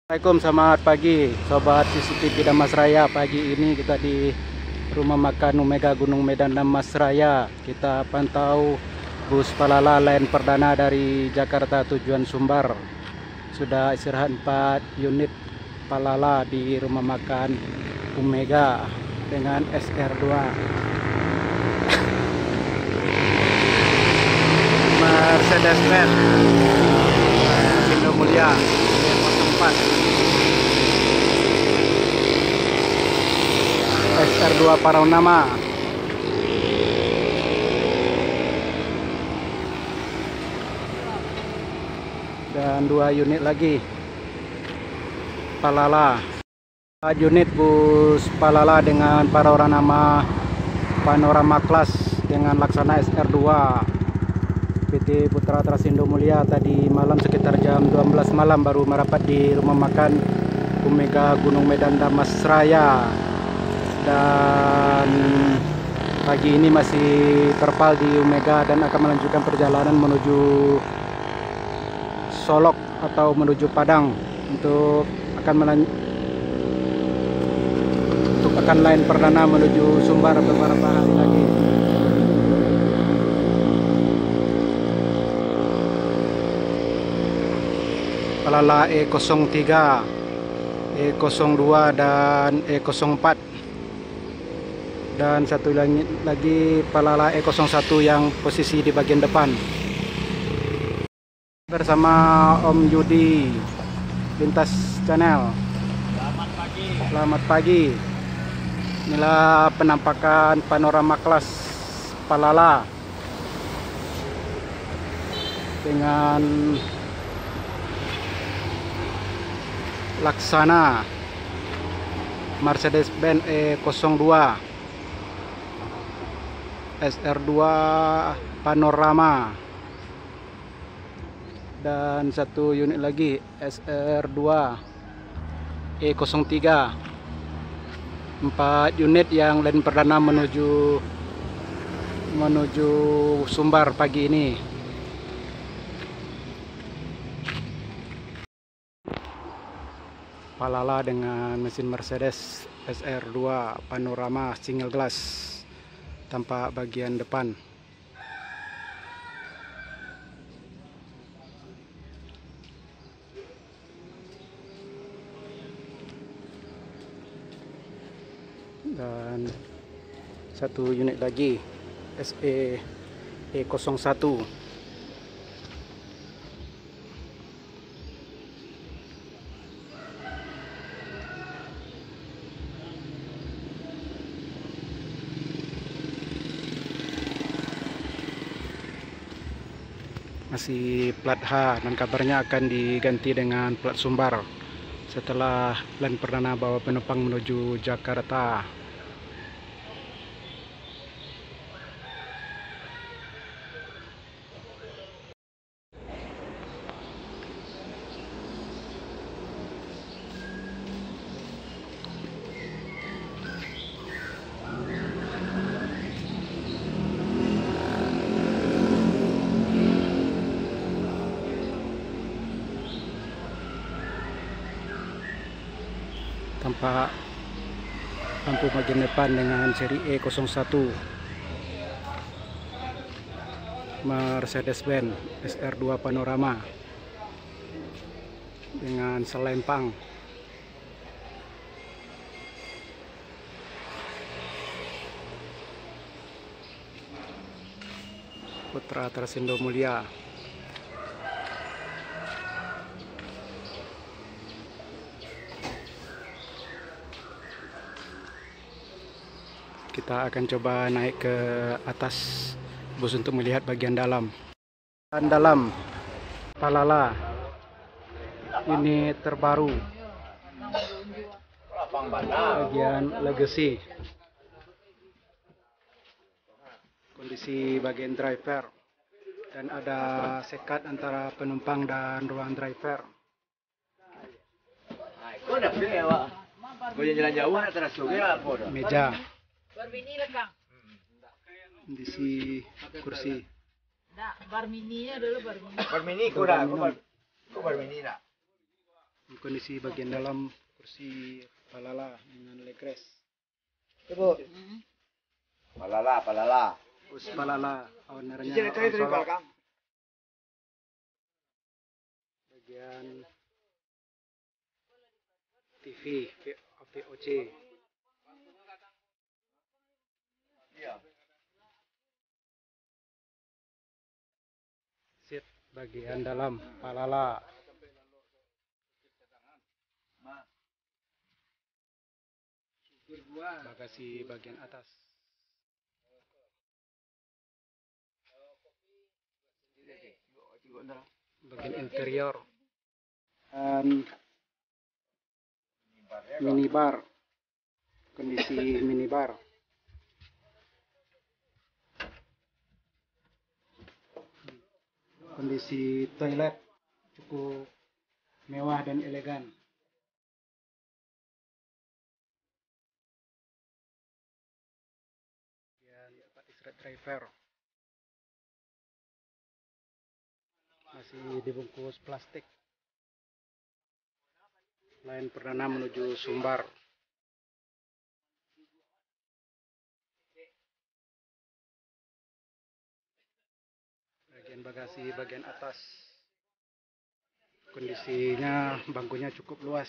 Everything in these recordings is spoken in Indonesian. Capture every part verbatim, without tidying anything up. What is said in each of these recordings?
Assalamualaikum, selamat pagi Sobat C C T V Damasraya. Pagi ini kita di rumah makan Omega Gunung Medan Damasraya. Kita pantau bus Palala line perdana dari Jakarta tujuan Sumbar. Sudah istirahat empat unit Palala di rumah makan Omega dengan S R dua. Mercedes-Benz Indo Mulia E nol empat S R dua Panorama. Dan dua unit lagi Palala. empat unit bus Palala dengan panorama panorama kelas dengan laksana S R dua P T Putra Trasindo Mulia. Tadi malam sekitar jam dua belas malam baru merapat di rumah makan Omega Gunung Medan Damasraya. Dan pagi ini masih terpal di Omega dan akan melanjutkan perjalanan menuju Solok atau menuju Padang untuk akan melan untuk akan line perdana menuju Sumbar beberapa hari lagi. Palala E nol tiga, E nol dua dan E nol empat. Dan satu lagi, lagi Palala E nol satu yang posisi di bagian depan. Bersama Om Yudi Lintas Channel. Selamat pagi. Selamat pagi. Inilah penampakan panorama kelas Palala dengan laksana Mercedes-Benz E nol dua S R dua Panorama dan satu unit lagi S R dua E nol tiga. Empat unit yang line perdana menuju menuju Sumbar pagi ini. Palala dengan mesin Mercedes S R dua Panorama single glass tampak bagian depan. Dan satu unit lagi S E E nol satu. Masih plat H dan kabarnya akan diganti dengan plat Sumbar setelah line perdana bawa penumpang menuju Jakarta. Tampak lampu bagian depan dengan seri E nol satu Mercedes-Benz S R dua Panorama dengan selempang. Putra Trasindo Mulia. Kita akan coba naik ke atas bus untuk melihat bagian dalam. Dan dalam Palala ini terbaru bagian Legacy. Kondisi bagian driver dan ada sekat antara penumpang dan ruang driver. Meja. Kondisi kursi. Bar mininya dulu bar mini. Bar mini ko dah, ko bar ko bar mini dah. Kondisi bagian dalam kursi Palala dengan legres. Ibu. Palala, palala. Bus Palala, ownernya Sini orang dari Solo. belakang. Bagian T V, V O C. Iya. Seat bagian dalam Palala. Bagasi bagian atas. Bagian interior. Dan minibar. Kondisi minibar. Kondisi toilet cukup mewah dan elegan. Dan tempat istirahat driver masih dibungkus plastik. Line perdana menuju Sumbar. Bagian bagasi bagian atas. Kondisinya bangkunya cukup luas.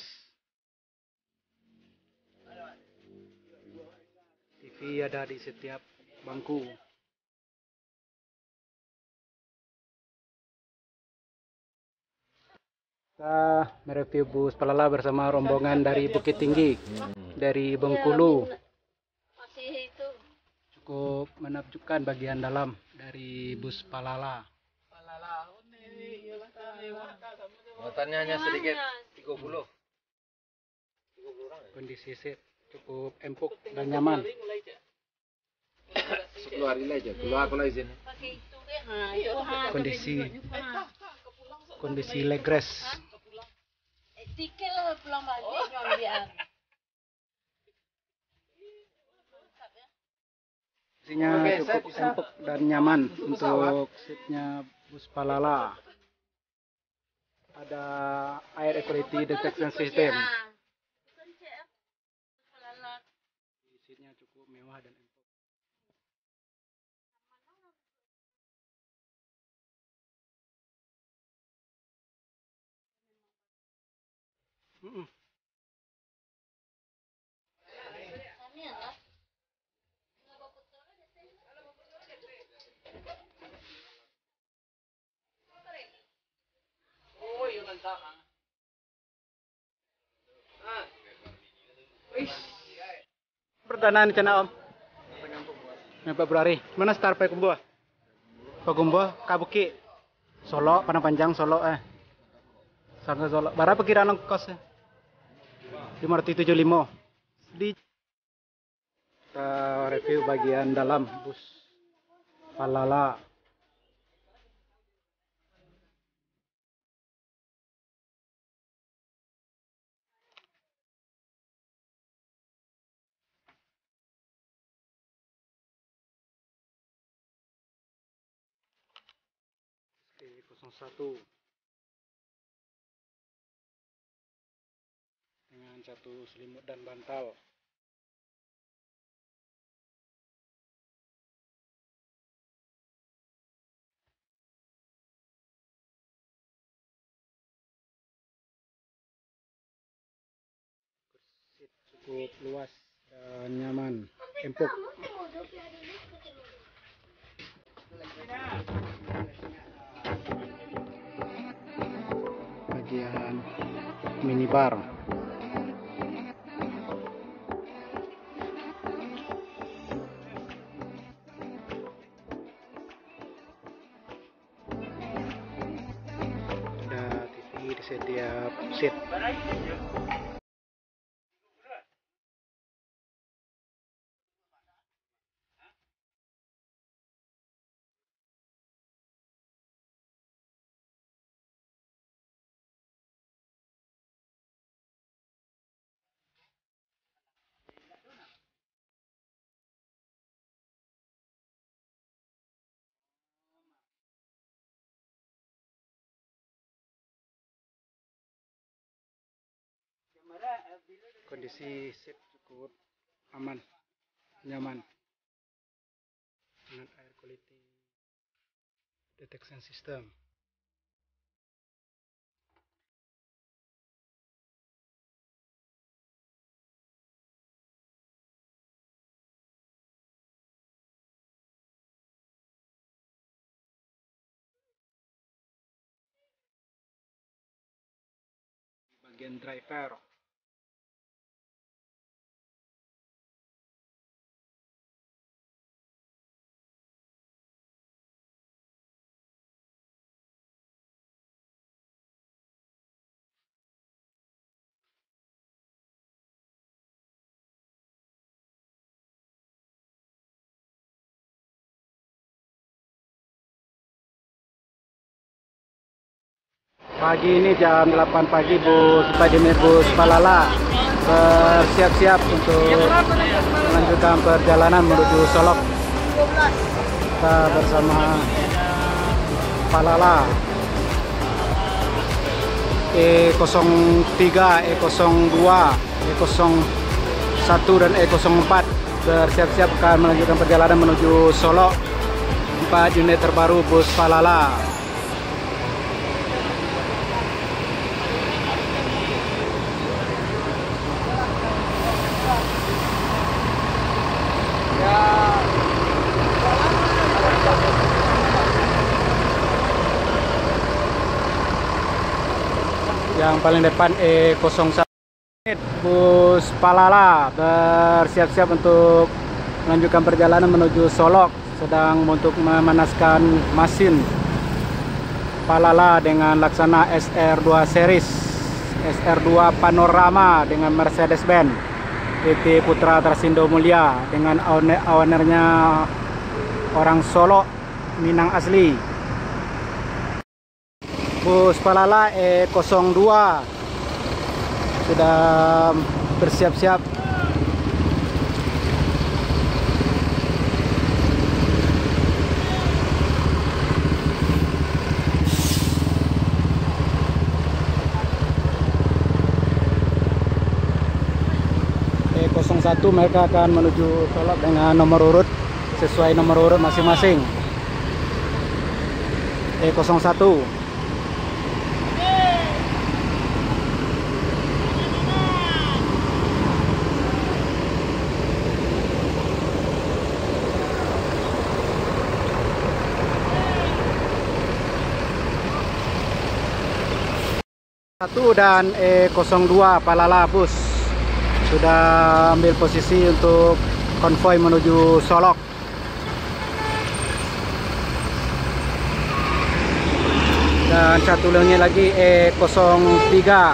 T V ada di setiap bangku. Kita mereview bus Palala bersama rombongan dari Bukit Tinggi, dari Bengkulu. Cukup menakjubkan bagian dalam dari bus Palala. Muatannya hanya sedikit tiga puluh. Kondisi seat cukup empuk dan nyaman. Sepuluh hari aja, keluar aku izin. Kondisi kondisi legres. Isinya cukup empuk dan nyaman untuk seatnya bus Palala. Ada air quality detection system. Seatnya cukup mewah dan empuk. Mm-mm. Perdana ni channel Om. Yang Februari. Mana start Pakumbuh? Pakumbuh, Kabuki. Solo, Padang Panjang, Solo eh. Sampai Solo. Berapa perkiraan ongkosnya? lima ratus tujuh puluh lima. Di kita review bagian dalam bus Palala. Oke, nol satu dengan satu selimut dan bantal. Seat cukup luas dan nyaman, empuk. Bagian minibar. Ada T V di setiap seat. Kondisi seat cukup aman, nyaman dengan air quality detection system. Bagian driver, pagi ini jam delapan pagi bus Budimir bus Palala bersiap-siap untuk melanjutkan perjalanan menuju Solok. Kita bersama Palala E nol tiga, E nol dua, E nol satu dan E nol empat bersiap-siap akan melanjutkan perjalanan menuju Solok. Empat unit terbaru bus Palala. Yang paling depan E nol satu bus Palala bersiap-siap untuk melanjutkan perjalanan menuju Solok, sedang untuk memanaskan mesin Palala dengan laksana S R dua series, S R dua Panorama dengan Mercedes-Benz P T Putra Trasindo Mulia dengan ownernya orang Solok, Minang asli. Bus Palala E nol dua sudah bersiap-siap. E nol satu mereka akan menuju Solok dengan nomor urut sesuai nomor urut masing-masing. E nol satu satu dan E nol dua Palala bus sudah ambil posisi untuk konvoi menuju Solok. Dan satu lagi E nol tiga.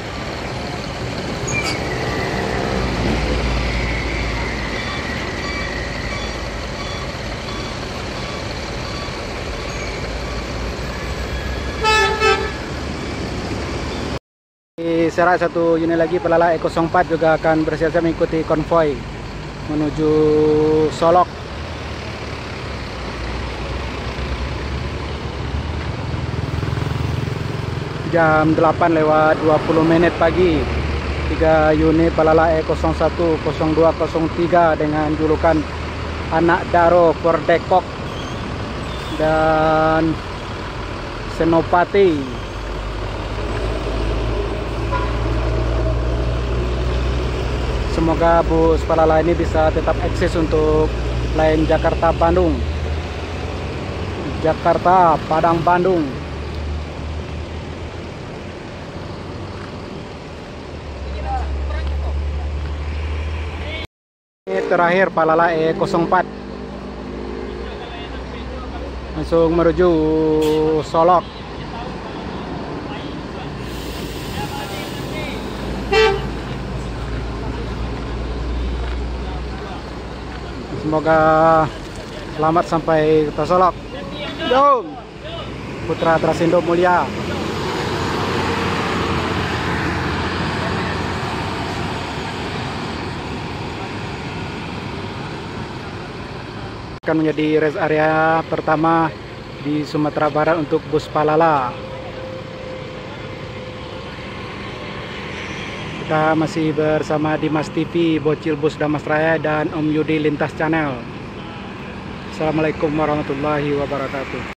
Di Serak satu unit lagi Palala E nol empat juga akan bersiap-siap mengikuti konvoi menuju Solok. Jam delapan lewat dua puluh menit pagi, tiga unit Palala E nol satu, nol dua, nol tiga dengan julukan Anak Daro, Pordekok dan Senopati semoga bus Palala ini bisa tetap eksis untuk line Jakarta-Bandung, Jakarta, Padang, Bandung. Ini terakhir Palala E nol empat langsung menuju Solok. Semoga selamat sampai ke Solok. Yo, Putra Trasindo Mulia. Akan menjadi rest area pertama di Sumatera Barat untuk bus Palala. Kita masih bersama Dimas T V, Bocil Bus Damas Raya, dan Om Yudi Lintas Channel. Assalamualaikum warahmatullahi wabarakatuh.